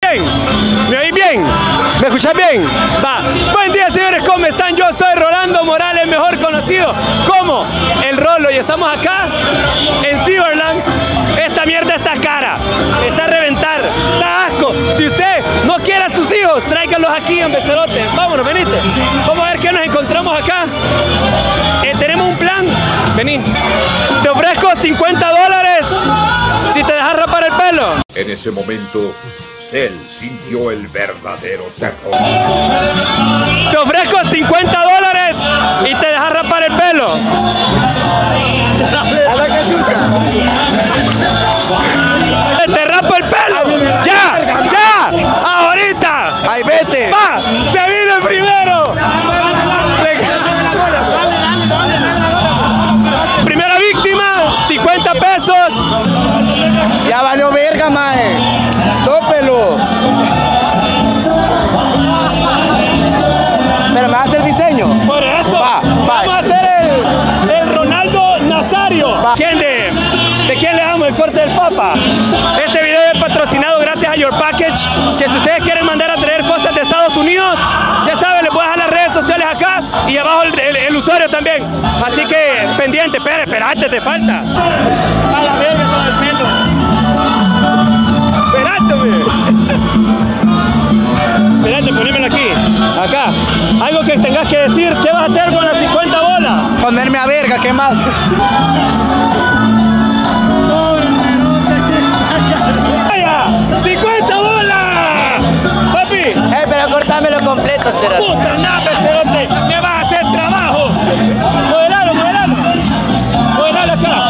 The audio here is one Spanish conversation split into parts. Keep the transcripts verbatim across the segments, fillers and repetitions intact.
bien? ¿Me oís bien? ¿Me escuchas bien? Va. Buen día, señores, ¿cómo están? Yo soy Rolando Morales, mejor conocido como El Rolo, y estamos acá en Cyberland. Esta mierda está cara, está a reventar, está asco. Si usted no quiere a sus hijos, tráiganlos aquí en Becerote. Vámonos, venite. Vamos a ver qué nos encontramos acá. Eh, tenemos un plan. Vení. Te ofrezco cincuenta dólares si te dejas rapar el pelo. En ese momento, Cell sintió el verdadero terror. Te ofrezco cincuenta dólares y te dejas rapar el pelo. A la cachucha. Te rapo el pelo. Ya, ya, ahorita. Ay, vete. Va, se vino el primero. Primera víctima, cincuenta pesos. Ya valió verga, mae. Tópelo. Pero me va a hacer diseño. Por eso, Va, va. vamos a hacer el, el Ronaldo Nazario. Va. ¿Quién de, de quién le damos el corte del Papa? Este video es patrocinado gracias a Your Package. Que si ustedes quieren mandar a traer cosas de Estados Unidos, ya saben, les voy a dejar las redes sociales acá y abajo el, el, el usuario también. Así que pendiente, espera, espérate, te falta. A la verga con el pelo. Espérate, güey. Espérate, ponémelo aquí, acá. Algo que tengas que decir, ¿qué vas a hacer con las cincuenta bolas? Ponerme a verga, ¿qué más? ¡Vaya! ¡cincuenta bolas! ¡Papi! Eh, pero cortámelo completo, será. ¡Puta nave, cerote! ¡Me vas a hacer trabajo! ¡Modelalo, modelalo! ¡Modelalo acá!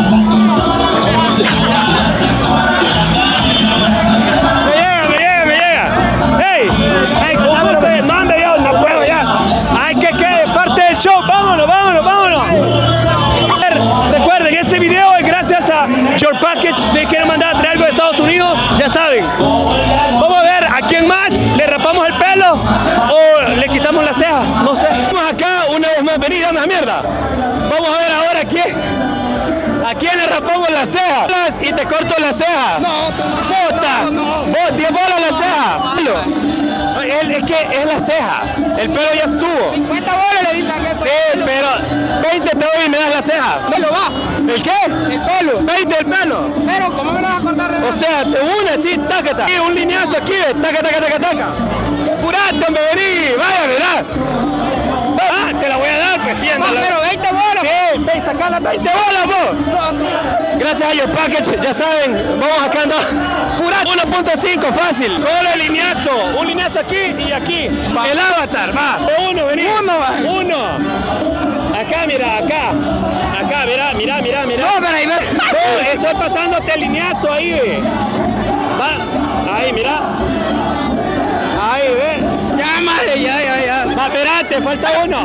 ¡Me llega, me llega, me llega! ¡Ey! ¡Ey, ¿cómo te manda yo? No puedo ya. ¡Ay, que quede parte del show! ¡Vámonos, vámonos, vámonos! Recuerden, este video es gracias a Your Package. Si quieren mandar a traer algo de Estados Unidos, ya saben. Vamos a ver a quién más le rapamos el pelo o le quitamos la ceja. No sé. Vamos acá una vez más. Vení, dame la mierda. Vamos a ver ahora a quién. ¿A quién le rapamos la ceja? Y te corto la ceja. No, puta. Vos, diez bolas la ceja. Él, es que es la ceja. El pelo ya estuvo. cincuenta bolas le dicen a aquel. Sí, pero veinte te doy y me das la ceja. ¿Me lo va? ¿El qué? El pelo. veinte el pelo. Pero, ¿cómo me lo vas a cortar de O sea, te une así, tácata. Y un lineazo aquí, taca, taca, taca, taca. Purate, hombre, vení, vaya, ¿verdad? Ah, te la voy a dar, pues, sí, No, ándala. pero veinte bolas. Sí, ve, saca las veinte bolas, vos. Gracias a Your Package, ya saben, vamos acá andando. Purate, uno punto cinco, fácil. Solo el lineazo, un lineazo aquí y aquí. Va. El avatar, va. De uno, vení. Uno, va. Uno. Acá, mira, acá. Acá, mira, mira, mira, mira. No, pero ahí ve. No, estoy pasándote el lineazo ahí, ve. Va, ahí, mira. Ahí, ve. Ya, madre, ya, ya, ya. Va, espérate, falta uno.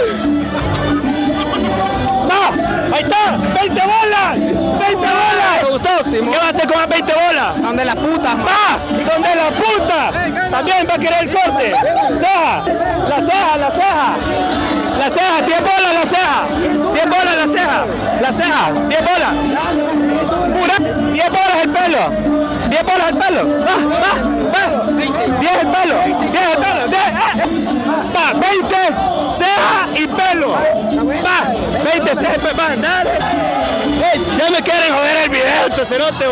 Va, ahí está, veinte bolas. veinte bolas. ¿Te gustó? ¿Qué va a hacer con las veinte bolas? ¿Dónde la puta? ¡Va! ¿Dónde la puta? También va a querer el corte. Ceja, la ceja, la ceja. La ceja, diez bolas la ceja. diez bolas la ceja. La ceja, diez bolas. Pura, diez bolas el pelo. diez bolas el pelo. Va, va, va. diez el pelo. diez el pelo. diez, eh. Va, veinte, ceja y pelo. Va, veinte, ceja y pelo. Va, dale. Ey, ya me quieren joder el video, este cerote.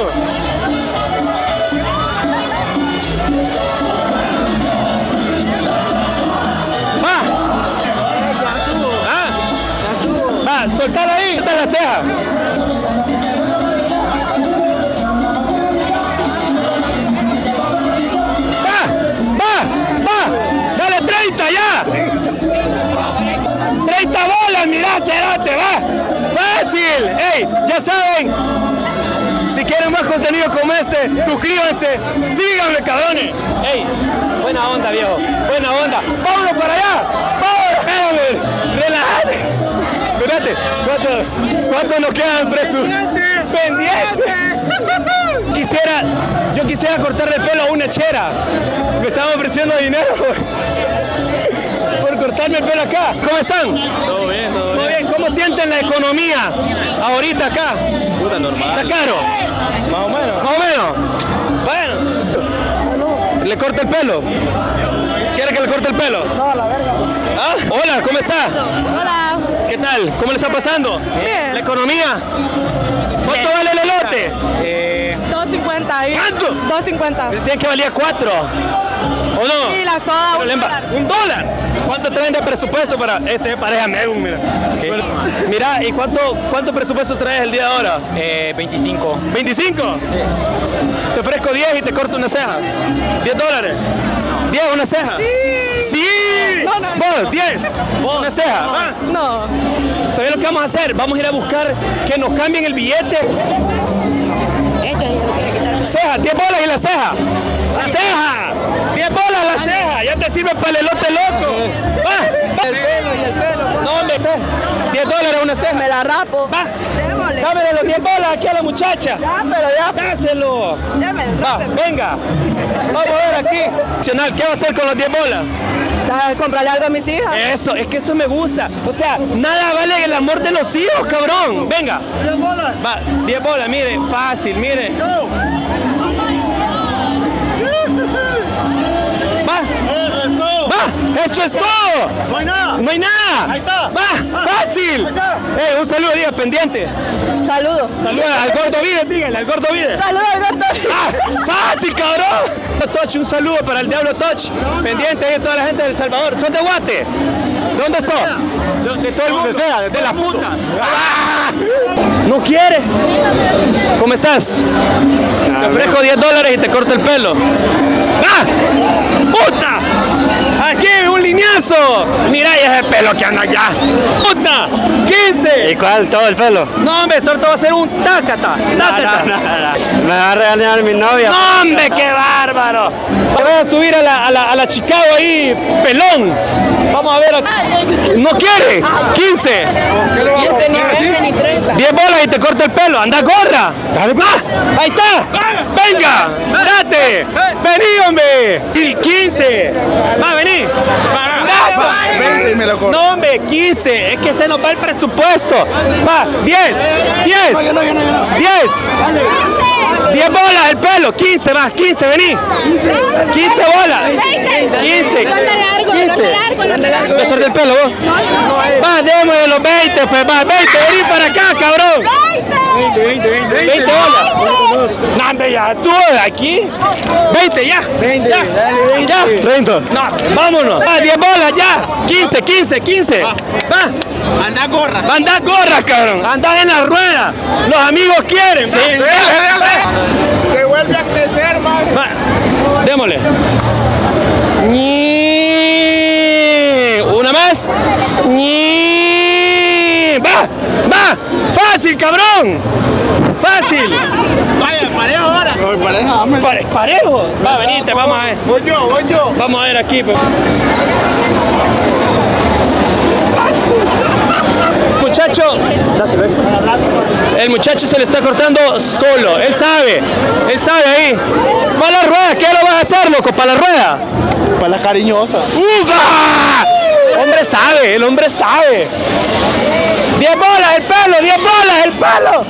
Va. Ah. Va, soltala ahí, solta la ceja. Va, va, va. Dale treinta ya. treinta bolas, mirá, cerote, va. Fácil. Ey, ya saben. Si quieren más contenido como este, suscríbanse, síganme, cabrones. Ey, buena onda, viejo, buena onda. Vámonos para allá, vámonos, espérame, relájate. Espérate, ¿cuánto, cuánto nos quedan presos? Pendiente. Quisiera, yo quisiera cortarle el pelo a una chera. Me estaban ofreciendo dinero por, por cortarme el pelo acá. ¿Cómo están? Todo bien, todo bien. Muy bien, ¿cómo sienten la economía ahorita acá? Puta, normal. ¿Está caro? Más o menos. Más o menos. Bueno. ¿Le corta el pelo? ¿Quiere que le corte el pelo? No, la verga. ¿Ah? Hola, ¿cómo está? Hola. ¿Qué tal? ¿Cómo le está pasando? Bien. ¿La economía? ¿Cuánto vale el elote? Eh, dos cincuenta. ¿Cuánto? dos cincuenta. Decían que valía cuatro. ¿O no? Sí, la soda, Pero un le emba- dólar. ¿Un dólar? ¿Cuánto traen de presupuesto para este pareja Megun, mira? Pero, mira, ¿y cuánto, cuánto presupuesto traes el día de ahora? eh, veinticinco. ¿veinticinco? Sí. Te ofrezco diez y te corto una ceja. ¿diez dólares? ¿diez una ceja? Sí. ¡Sí! No, no. ¿Vos? ¿diez? ¿Vos? ¿Una ceja? ¿Va? No. ¿Sabés lo que vamos a hacer? Vamos a ir a buscar que nos cambien el billete. Ceja, diez bolas y la ceja. ¡La ceja! diez bolas la ceja. Ya te sirve para el elote loco. Va, va. El pelo y el pelo. No, hombre, usted. diez dólares una ceja. Me la rapo. Va. Démosle. Dámele los diez bolas aquí a la muchacha. Ya, pero ya. Dáselo. Démele, Va, démele. venga. Vamos a ver aquí. ¿Qué va a hacer con los diez bolas? Da- Comprarle algo a mis hijas. Eso, es que eso me gusta. O sea, nada vale el amor de los hijos, cabrón. Venga. diez bolas. Va, diez bolas, mire, fácil, mire. Va. Va, eso es todo. No hay nada. No hay nada. Ahí está. Va, fácil. Eh, un saludo, diga, pendiente. Saludos. Saluda al gordo Vides, dígale, al gordo Vides. Saludos, Alberto. ¡Ah! ¡Fácil, cabrón! Touch, un saludo para el Diablo Touch. Pendiente ahí de toda la gente de El Salvador. ¿Son de Guate? ¿Dónde son? De, de todo el mundo. Sea, de, de la puta. ¡Ah! ¿No quiere? ¿Cómo estás? Te ofrezco diez dólares y te corto el pelo. ¡Ah! ¡Puta! Aquí un lineazo. Mira ya ese pelo que anda allá. ¡Puta! quince. ¿Y cuál? ¿Todo el pelo? No, hombre, solo te va a hacer un tácata. Tácata. Me va a regalar mi novia. ¡No, hombre, qué bárbaro! Te voy a subir a la, a la, a la Chicago ahí, pelón. Vamos a ver. Aquí. ¿No quiere? quince. quince, ni veinte, ni treinta. diez bolas y te corta el pelo. ¡Anda, gorra! ¡Ah! ¡Ahí está! ¡Venga! ¡Date! ¡Vení, hombre! Y quince. ¡Va, vení! veinte y me lo corto. No, hombre, quince. Es que se nos va el presupuesto. Va, diez. diez. diez. diez bolas el pelo. quince, va, quince, vení. quince bolas. quince. quince. ¿Me corté el pelo vos? Va, démosle los veinte, pues va, veinte. Vení para acá, cabrón. veinte bolas. No, hombre, ya, tú aquí. veinte, ya. veinte, ya. Ya. treinta. No, vámonos. Va, diez bolas, ya. quince, quince, quince. Va. Anda gorra. Va a andar gorra, cabrón. Andar en la rueda. Los amigos quieren. Sí. Que vuelve a crecer, man. Va. Démosle. Ñi. Una más. Ñi. Va. Va. Fácil, cabrón. Fácil. Vaya, parejo ahora. Pareja, Pare- parejo. Va, venite, vamos a ver. Voy yo, voy yo. Vamos a ver aquí. Pues. Muchacho, el muchacho se le está cortando solo, él sabe, él sabe ahí. Para la rueda, ¿qué lo vas a hacer, loco? Para la rueda. Para la cariñosa. ¡Ufa! Hombre sabe, el hombre sabe. diez bolas el pelo, diez bolas el pelo.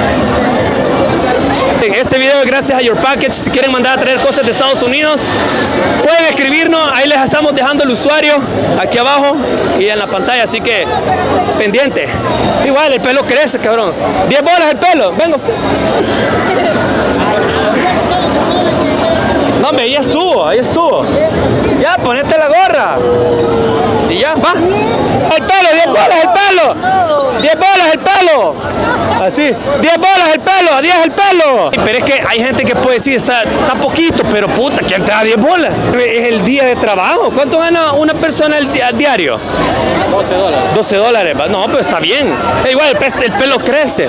Este video es gracias a Your Package. Si quieren mandar a traer cosas de Estados Unidos, pueden escribirnos. Ahí les estamos dejando el usuario aquí abajo y en la pantalla. Así que pendiente. Igual el pelo crece, cabrón. diez bolas el pelo. Venga usted. No, hombre, ahí estuvo, ahí estuvo. Ya, ponete la gorra. Y ya, va. El pelo, diez bolas el pelo. diez bolas el pelo. Así, diez bolas el pelo, diez el pelo. Pero es que hay gente que puede decir, está, está poquito, pero puta, ¿quién te da diez bolas? Es el día de trabajo. ¿Cuánto gana una persona al, di al diario? doce dólares. doce dólares, no, pero está bien. Eh, igual el, pe el pelo crece.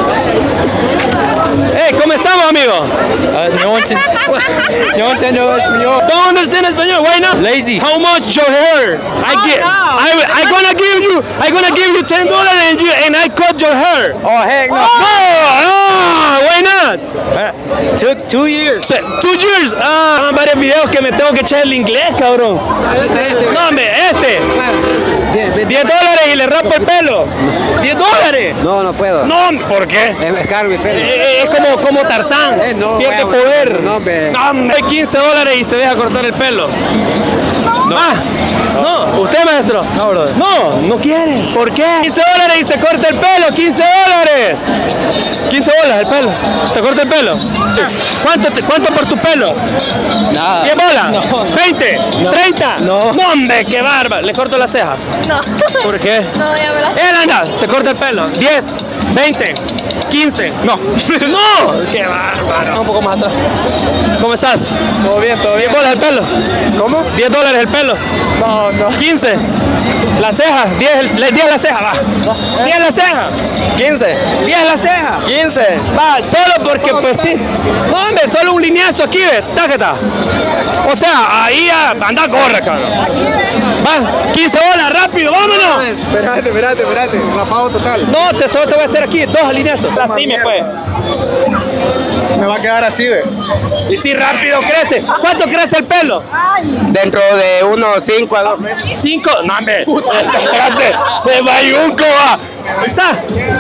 Hey, ¿cómo estamos, amigo? Uh, no entiendo. No entiendo español. Don't understand español. Why not? Lazy. How much your hair? I Oh, get. no. I I gonna give you. I gonna give you ten dollars and you and I cut your hair. Oh heck no. No, no. Why not? Uh, took two years. So, two years. Ah, varios videos que me tengo que echar el inglés, cabrón. No, hombre, este. diez dólares y le rapo el pelo. diez dólares. No, no puedo. No, ¿por qué? Es, es caro mi pelo. Eh, Es como, como Tarzán, Eh, no, pierde bueno, poder. no, hombre. No, hombre, quince dólares y se deja cortar el pelo. No. Ah, no, ¿usted, maestro? No, brother. No, no quiere. ¿Por qué? quince dólares y se corta el pelo, quince dólares. quince bolas el pelo. ¿Te corta el pelo? ¿Cuánto, te, cuánto por tu pelo? Nada. ¿diez bolas? No. ¿veinte? No. ¿treinta? No. No, hombre, qué bárbaro. Le corto la ceja. No. ¿Por qué? No, ya me la... Él anda, te corta el pelo. diez, veinte, quince. No. No. Qué bárbaro. Un poco más atrás. ¿Cómo estás? Todo bien, todo bien. diez bolas el pelo. ¿Cómo? diez dólares el pelo. No, no. quince. Las cejas. diez, diez la ceja, va. diez la ceja. quince. diez la ceja. quince. Va, solo porque pues sí. No, hombre, solo un lineazo aquí, ve. Tájeta. O sea, ahí a, anda, corre, cabrón. Va, quince bolas, rápido, vámonos. Espérate, espérate, espérate. Rapado total. No, se- solo te voy a hacer aquí, dos alineazos. Así me fue. Me va a quedar así, ve. Y si rápido crece. ¿Cuánto crece el pelo? Dentro de unos cinco a dos. Cinco. No, hombre. Espérate. Se va y un coba. Ahí está.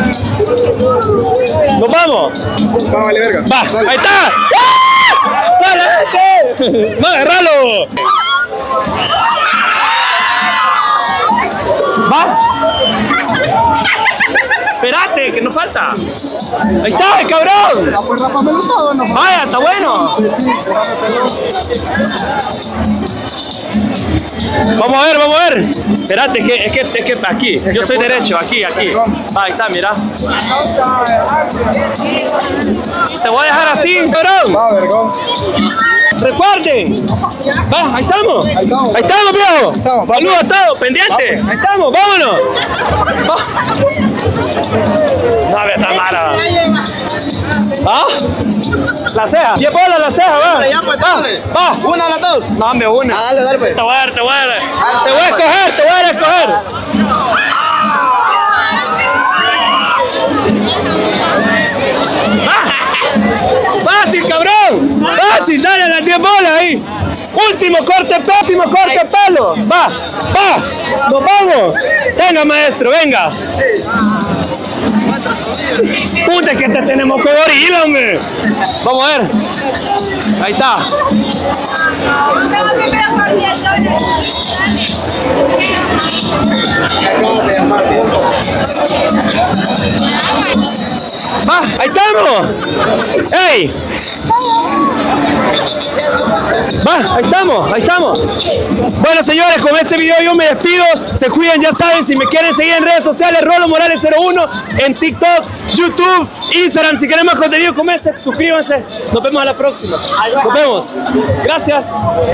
Nos vamos. Vamos, vale, verga. Va. Dale. Ahí está. ¡Ah! ¡Dale, vete! No, agarralo. Va. Espérate, que nos falta. Ahí está, el cabrón. Pues rápamelo todo, no. Vaya, está bueno. Vamos a ver, vamos a ver. Espérate, es que, es que, es que aquí. Yo soy derecho, aquí, aquí. Ahí está, mira. Te voy a dejar así, cabrón. Va, vergón. Recuerden. Va, ahí estamos. Ahí estamos. Ahí estamos, viejo. estamos, vamos. Saludos a todos, pendiente. Ahí estamos, vámonos. Va. No, ve esta mara. ¿Ah? La ceja. diez bolas la ceja, va. ya, pues, va, dale. va. Una a las dos. No, hombre, una. Dale, dale, pues. Te voy a dar, te voy a dar. Te voy a escoger, te voy a dar a escoger. Va. Fácil, cabrón. Fácil, dale a las diez bolas ahí. Último corte, último corte pelo. Va, va. Nos vamos. Venga, maestro, venga. Puta, que te tenemos que gorila, hombre. Vamos a ver. Ahí está. Va, ahí estamos. ¡Ey! Va, ahí estamos, ahí estamos. Bueno, señores, con este video yo me despido. Se cuidan, ya saben, si me quieren seguir en redes sociales, Rolo Morales cero uno, en TikTok, YouTube, Instagram. Si quieren más contenido como este, suscríbanse. Nos vemos a la próxima. Nos vemos. Gracias.